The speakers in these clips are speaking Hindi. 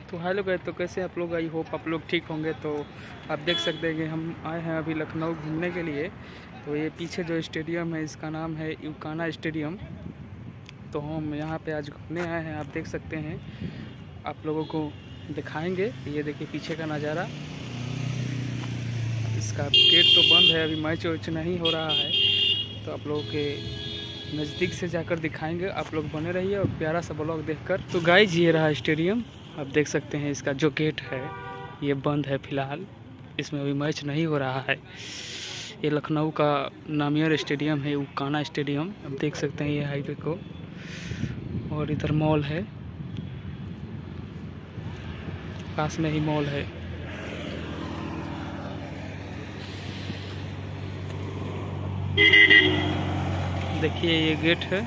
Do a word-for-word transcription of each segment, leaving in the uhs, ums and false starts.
तो हेलो गाइस, तो कैसे आप लोग? आई होप आप लोग ठीक होंगे। तो आप देख सकते हैं कि हम आए हैं अभी लखनऊ घूमने के लिए। तो ये पीछे जो स्टेडियम है इसका नाम है यूकाना स्टेडियम। तो हम यहाँ पे आज घूमने आए हैं। आप देख सकते हैं, आप लोगों को दिखाएंगे। ये देखिए पीछे का नज़ारा। इसका गेट तो बंद है, अभी मैच वैच नहीं हो रहा है। तो आप लोगों के नज़दीक से जाकर दिखाएंगे। आप लोग बने रहिए और प्यारा सा ब्लॉग देखकर। तो गाइस, ये रहा स्टेडियम। आप देख सकते हैं इसका जो गेट है ये बंद है फ़िलहाल, इसमें अभी मैच नहीं हो रहा है। ये लखनऊ का नामियर स्टेडियम है यूकाना स्टेडियम। आप देख सकते हैं ये हाईवे को, और इधर मॉल है, पास में ही मॉल है। देखिए ये गेट है।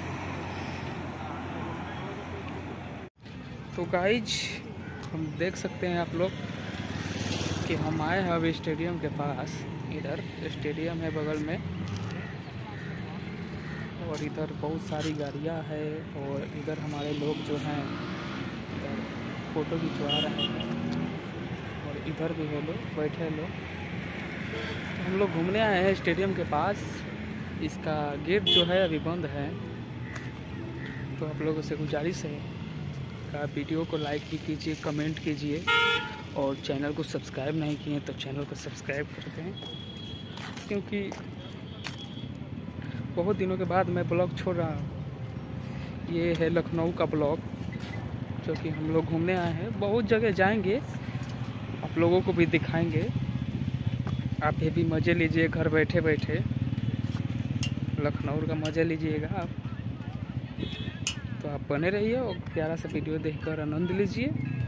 तो गाइज, हम देख सकते हैं आप लोग कि हम आए हैं अभी स्टेडियम के पास। इधर स्टेडियम है बगल में, और इधर बहुत सारी गाड़ियां हैं, और इधर हमारे लोग जो हैं इधर फ़ोटो खिंचवा रहे हैं, और इधर भी है लोग बैठे लोग। तो हम लोग घूमने आए हैं स्टेडियम के पास। इसका गेट जो है अभी बंद है। तो आप लोगों से गुजारिश है कि आप वीडियो को लाइक भी कीजिए, कमेंट कीजिए, और चैनल को सब्सक्राइब नहीं किए तो चैनल को सब्सक्राइब कर दें, क्योंकि बहुत दिनों के बाद मैं ब्लॉग छोड़ रहा हूँ। ये है लखनऊ का ब्लॉग, जो कि हम लोग घूमने आए हैं। बहुत जगह जाएंगे, आप लोगों को भी दिखाएंगे। आप ये भी मज़े लीजिए, घर बैठे बैठे लखनऊ का मज़ा लीजिएगा आप। तो आप बने रहिए और प्यारा सा वीडियो देखकर आनंद लीजिए।